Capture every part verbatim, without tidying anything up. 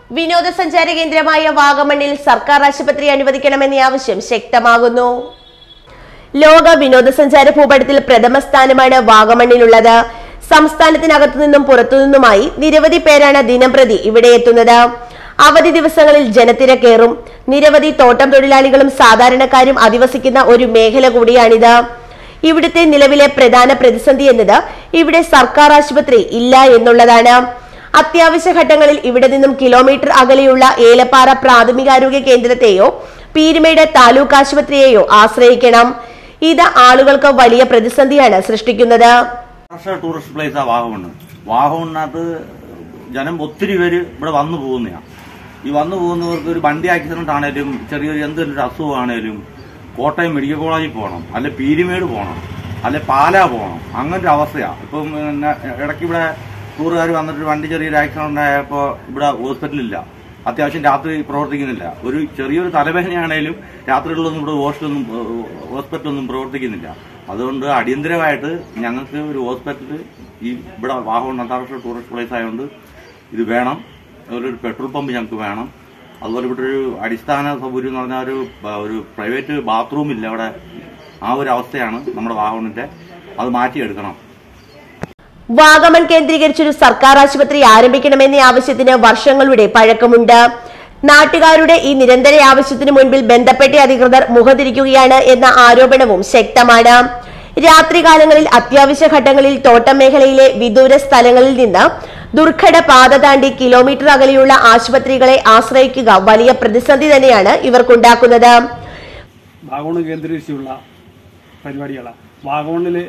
വിനോദസഞ്ചാര കേന്ദ്രമായ വാഗമണ്ണിൽ സർക്കാർ ആശുപത്രി അനുവദിക്കണമെന്ന ആവശ്യം ശക്തമാകുന്നു. ലോക വിനോദസഞ്ചാര ഭൂപടത്തിൽ പ്രഥമ സ്ഥാനമാണ് വാഗമണ്ണിലുള്ളത്. സംസ്ഥാനത്തിനകത്തു നിന്നും പുറത്തുനിന്നുമായി നിരവധി പേരാണ് ദിനംപ്രതി ഇവിടെ എത്തുന്നത്. അവധി ദിവസങ്ങളിൽ ജനത്തിരക്കേറും. നിരവധി തോട്ടം തൊഴിലാളികളും സാധാരണക്കാരും അധിവസിക്കുന്ന ഒരു മേഖല കൂടിയാണിത്. ഇവിടുത്തെ നിലവിലെ പ്രധാന പ്രതിസന്ധി എന്നത് ഇവിടെ സർക്കാർ ആശുപത്രി ഇല്ല എന്നുള്ളതാണ്. അത്യാവശ്യ ഘട്ടങ്ങളിൽ ഇവിടെ നിന്നും കിലോമീറ്റർ അകലെയുള്ള ഏലപ്പാറ പ്രാഥമികാരോഗ്യ കേന്ദ്രത്തെയോ പീരുമേട് താലൂക്ക് ആശുപത്രിയെയോ ആശ്രയിക്കണം. ഇത് ആളുകൾക്ക് വലിയ പ്രതിസന്ധിയാണ് സൃഷ്ടിക്കുന്നത്. ടൂറിസ്റ്റ് പ്ലേസാ വാഗമണ്ണ്. വാഗമണ്ണത്ത് ജനം ഒത്തിരി പേര് ഇവിടെ വന്നു പോകുന്നതാണ്. ഈ വന്നു പോകുന്നവർക്ക് ഒരു വണ്ടി ആക്സിഡന്റ് ആണേലും ചെറിയൊരു എന്തൊരു അസുഖമാണേലും കോട്ടയം മെഡിക്കൽ കോളേജിൽ പോകണം, അല്ലെ പീരുമേട് പോകണം, അല്ലെ പാലാ പോകണം. അങ്ങനൊരു അവസ്ഥയാണ്. ഇപ്പം ഇടയ്ക്ക് ഇവിടെ ടൂറുകാർ വന്നിട്ട് വണ്ടി ചെറിയൊരു ആക്സിഡന്റ് ആയപ്പോൾ ഇവിടെ ഹോസ്പിറ്റലില്ല, അത്യാവശ്യം രാത്രി പ്രവർത്തിക്കുന്നില്ല. ഒരു ചെറിയൊരു തലവേദനയാണേലും രാത്രികളിലൊന്നും ഇവിടെ ഹോസ്റ്റലൊന്നും ഹോസ്പിറ്റലൊന്നും പ്രവർത്തിക്കുന്നില്ല. അതുകൊണ്ട് അടിയന്തരമായിട്ട് ഞങ്ങൾക്ക് ഒരു ഹോസ്പിറ്റൽ ഈ ഇവിടെ വാഗമൺ അന്താരാഷ്ട്ര ടൂറിസ്റ്റ് പ്ലേസ് ആയതുകൊണ്ട് ഇത് വേണം. അതുപോലെ ഒരു പെട്രോൾ പമ്പ് ഞങ്ങൾക്ക് വേണം. അതുപോലെ ഇവിടെ ഒരു അടിസ്ഥാന സൗകര്യം എന്ന് പറഞ്ഞാൽ ഒരു ഒരു പ്രൈവറ്റ് ബാത്റൂം ഇല്ല ഇവിടെ. ആ ഒരു അവസ്ഥയാണ് നമ്മുടെ വാഗമണിന്റെ. അത് മാറ്റിയെടുക്കണം. വാഗമൺ കേന്ദ്രീകരിച്ചൊരു സർക്കാർ ആശുപത്രി ആരംഭിക്കണമെന്ന ആവശ്യത്തിന് വർഷങ്ങളുടെ പഴക്കമുണ്ട്. നാട്ടുകാരുടെ ഈ നിരന്തര ആവശ്യത്തിനു മുൻപിൽ ബന്ധപ്പെട്ട അധികൃതർ മുഖതിരിക്കുകയാണ് എന്ന ആരോപണവും ശക്തമാണ്. രാത്രികാലങ്ങളിൽ അത്യാവശ്യ ഘട്ടങ്ങളിൽ തോട്ടം മേഖലയിലെ വിദൂര സ്ഥലങ്ങളിൽ നിന്ന് ദുർഘട പാത താണ്ടി കിലോമീറ്റർ അകലെയുള്ള ആശുപത്രികളെ ആശ്രയിക്കുക വലിയ പ്രതിസന്ധി തന്നെയാണ് ഇവർക്കുണ്ടാക്കുന്നത്. വാഗമൺ കേന്ദ്രീകരിച്ചുള്ള പരിപാടികളാണ്. വാഗമണ്ണിൽ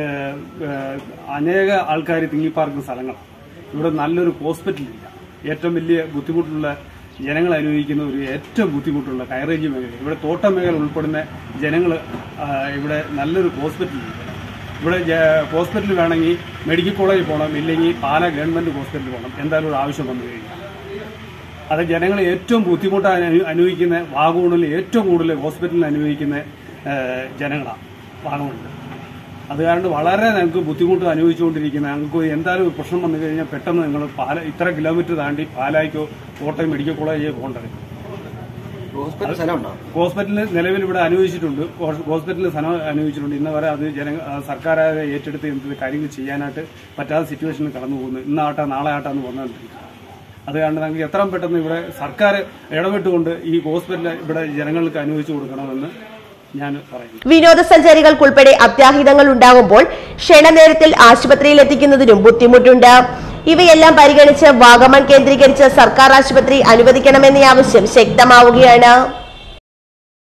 അനേക ആൾക്കാർ തിങ്ങിപ്പാർക്കുന്ന സ്ഥലങ്ങളാണ്. ഇവിടെ നല്ലൊരു ഹോസ്പിറ്റലില്ല. ഏറ്റവും വലിയ ബുദ്ധിമുട്ടുള്ള ജനങ്ങൾ അനുഭവിക്കുന്ന ഒരു ഏറ്റവും ബുദ്ധിമുട്ടുള്ള കൈറേഞ്ച് മേഖല, ഇവിടെ തോട്ടം മേഖല ഉൾപ്പെടുന്ന ജനങ്ങൾ ഇവിടെ നല്ലൊരു ഹോസ്പിറ്റലില്ല. ഇവിടെ ഹോസ്പിറ്റൽ വേണമെങ്കിൽ മെഡിക്കൽ കോളേജിൽ പോകണം, ഇല്ലെങ്കിൽ പാലാ ഗവൺമെന്റ് ഹോസ്പിറ്റലിൽ പോകണം. എന്തായാലും ഒരു ആവശ്യം വന്നു കഴിഞ്ഞാൽ അത് ജനങ്ങൾ ഏറ്റവും ബുദ്ധിമുട്ടായി അനുഭവിക്കുന്ന വാഗമണ്ണിൽ ഏറ്റവും കൂടുതൽ ഹോസ്പിറ്റലിൽ അനുഭവിക്കുന്ന ജനങ്ങളാണ് വാഗമണ്ണിൽ. അത് കാരണം വളരെ ഞങ്ങൾക്ക് ബുദ്ധിമുട്ട് അനുഭവിച്ചുകൊണ്ടിരിക്കുന്നത്. ഞങ്ങൾക്ക് എന്തായാലും ഒരു പ്രശ്നം വന്നു കഴിഞ്ഞാൽ പെട്ടെന്ന് നിങ്ങൾ പാല ഇത്ര കിലോമീറ്റർ താണ്ടി പാലായ്ക്കോ കോട്ടയം മെഡിക്കൽ കോളേജിൽ പോകേണ്ടത്. ഹോസ്പിറ്റലിൽ നിലവിൽ ഇവിടെ അനുവദിച്ചിട്ടുണ്ട്. ഹോസ്പിറ്റലിൽ സ്ഥലം അനുവദിച്ചിട്ടുണ്ട്. ഇന്ന് വരെ അത് ജന സർക്കാരായ ഏറ്റെടുത്ത് എന്ത് കാര്യങ്ങൾ ചെയ്യാനായിട്ട് പറ്റാത്ത സിറ്റുവേഷനിൽ കടന്നു പോകുന്നു. ഇന്നാട്ടാ നാളെ ആട്ടാന്ന് പറഞ്ഞുകൊണ്ടിരിക്കുന്നത്. അത് കാരണം ഞങ്ങൾക്ക് എത്രയും പെട്ടെന്ന് ഇവിടെ സർക്കാർ ഇടപെട്ടുകൊണ്ട് ഈ ഹോസ്പിറ്റൽ ഇവിടെ ജനങ്ങൾക്ക് അനുവദിച്ചു കൊടുക്കണമെന്ന് ഞാൻ പറയുന്നു. വിനോദസഞ്ചാരികൾക്കുൾപ്പെടെ അത്യാഹിതങ്ങൾ ഉണ്ടാകുമ്പോൾ ക്ഷണനേരത്തിൽ ആശുപത്രിയിൽ എത്തിക്കുന്നതിനും ബുദ്ധിമുട്ടുണ്ട്. ഇവയെല്ലാം പരിഗണിച്ച് വാഗമൺ കേന്ദ്രീകരിച്ച് സർക്കാർ ആശുപത്രി അനുവദിക്കണമെന്ന ആവശ്യം ശക്തമാവുകയാണ്.